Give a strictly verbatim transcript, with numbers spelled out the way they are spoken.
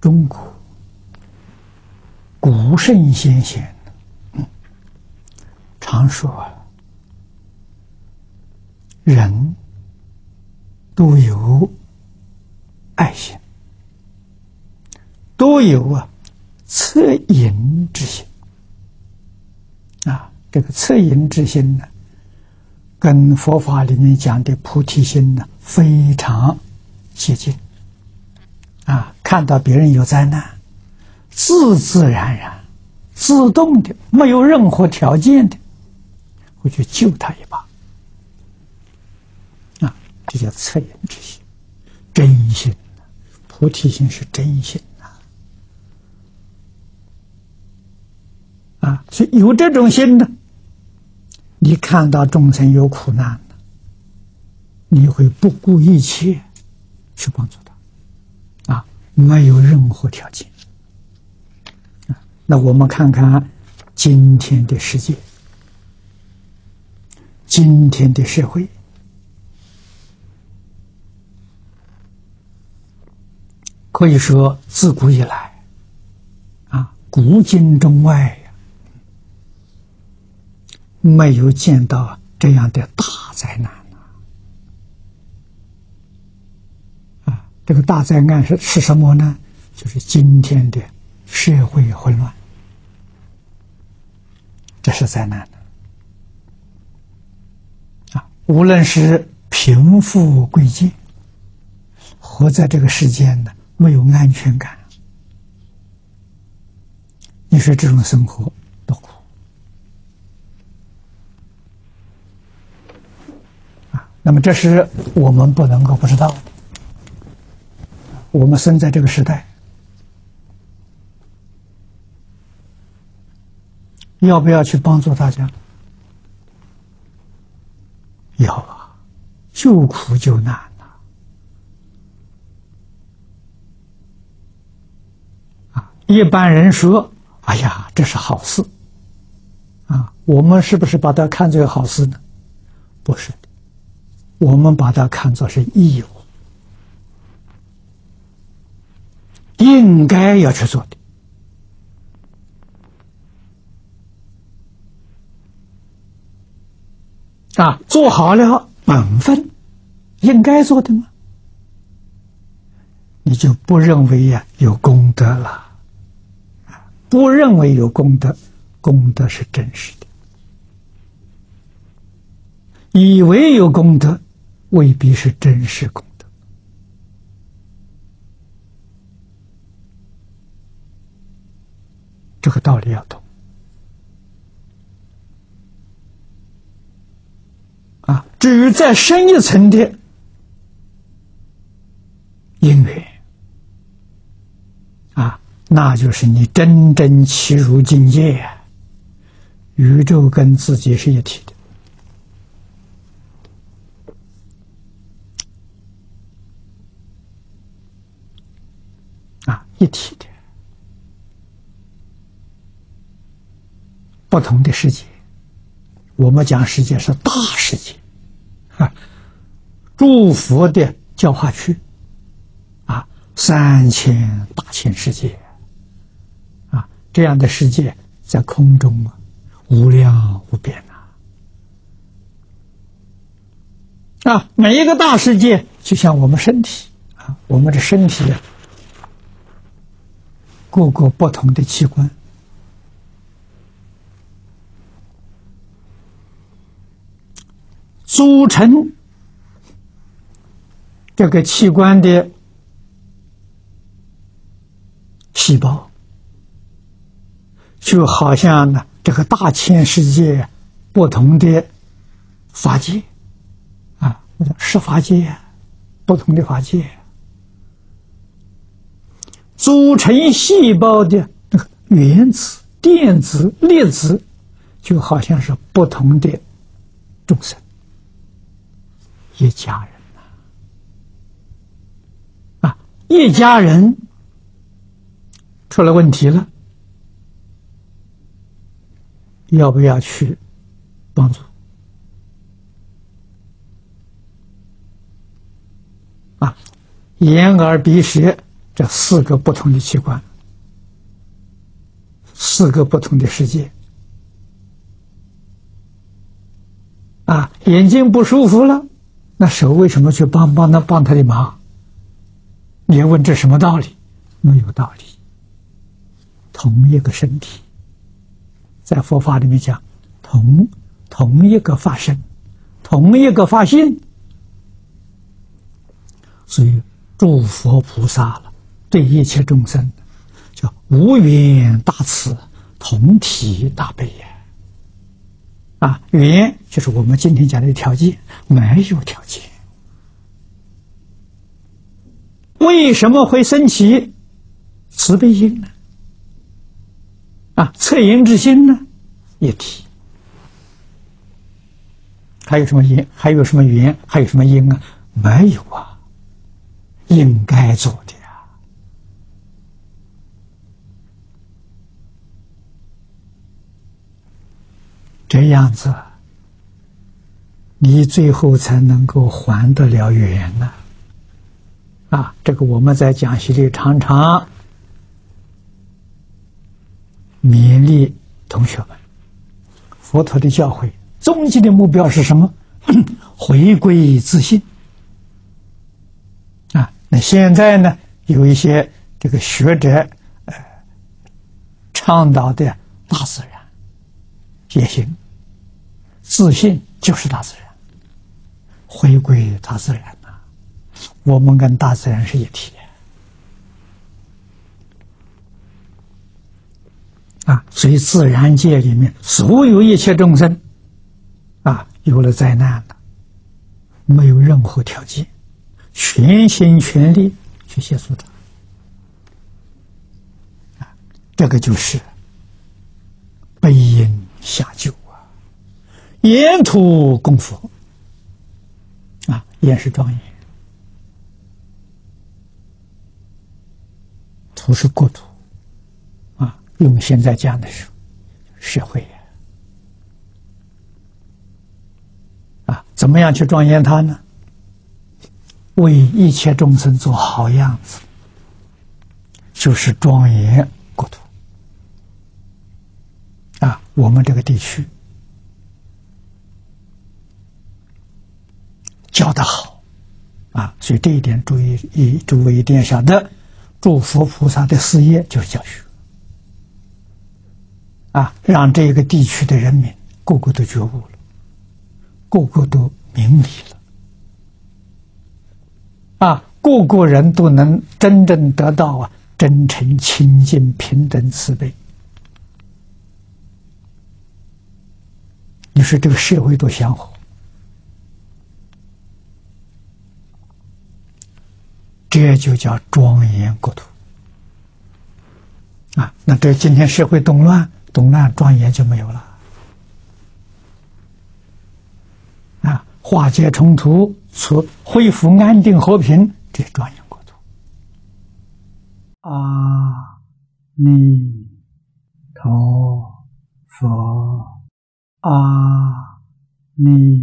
中国古圣先贤，嗯，常说啊，人都有爱心，都有啊恻隐之心啊。这个恻隐之心呢，跟佛法里面讲的菩提心呢非常接近啊。看到别人有灾难，自自然然、自动的，没有任何条件的，会去救他一把啊。这叫恻隐之心，真心。菩提心是真心啊！啊，所以有这种心呢，你看到众生有苦难了，你会不顾一切去帮助他，啊，没有任何条件。啊，那我们看看今天的世界，今天的社会。可以说，自古以来，啊，古今中外呀，没有见到这样的大灾难啊！这个大灾难是是什么呢？就是今天的社会混乱，这是灾难啊！无论是贫富贵贱，活在这个世间呢，没有安全感，你说这种生活多苦啊！那么这是我们不能够不知道的。我们生在这个时代，要不要去帮助大家？要啊，救苦救难。一般人说：“哎呀，这是好事，啊！”我们是不是把它看作好事呢？不是的，我们把它看作是义务，应该要去做的。啊，做好了本分，应该做的吗？你就不认为呀、啊、有功德了。不认为有功德，功德是真实的；以为有功德，未必是真实功德。这个道理要懂啊。至于再深一层的因缘啊，那就是你真正契入境界，宇宙跟自己是一体的啊，一体的，不同的世界。我们讲世界是大世界啊，诸佛的教化区啊，三千大千世界。这样的世界在空中啊，无量无边呐！啊，每一个大世界就像我们身体啊，我们的身体啊，各个不同的器官，组成这个器官的细胞。就好像呢，这个大千世界不同的法界啊，十法界，不同的法界，组成细胞的那个原子、电子、粒子，就好像是不同的众生，一家人呐，啊，一家人出了问题了。要不要去帮助啊？眼耳鼻舌这四个不同的器官，四个不同的世界。啊，眼睛不舒服了，那手为什么去帮帮他帮他的忙？你要问这什么道理？没有道理。同一个身体，在佛法里面讲，同同一个法身，同一个法性，所以诸佛菩萨了，对一切众生叫无缘大慈，同体大悲呀。啊，缘就是我们今天讲的条件，没有条件。为什么会升起慈悲心呢？啊，恻隐之心呢？一体。还有什么因？还有什么缘？还有什么因啊？没有啊，应该做的呀。这样子，你最后才能够还得了缘呢。啊，这个我们在讲习里常常勉励同学们，佛陀的教诲终极的目标是什么？回归自信。啊，那现在呢，有一些这个学者呃倡导的大自然也行，自信就是大自然，回归大自然呐、啊，我们跟大自然是一体。啊，所以自然界里面所有一切众生，啊，有了灾难了，没有任何条件，全心全力去协助他。啊，这个就是悲因下救啊，沿途供佛。啊，言是庄严，土是国土。用现在讲的是社会啊，怎么样去庄严它呢？为一切众生做好样子，就是庄严国土啊。我们这个地区教得好啊，所以这一点注意，一诸位一定要晓得，诸佛菩萨的事业就是教学。啊，让这个地区的人民个个都觉悟了，个个都明理了，啊，个个人都能真正得到啊真诚、清净、平等、慈悲。你说这个社会多祥和，这就叫庄严国土。啊，那这今天社会动乱。动乱庄严就没有了啊！化解冲突，出恢复安定和平，这是庄严国土。阿弥陀佛，阿弥。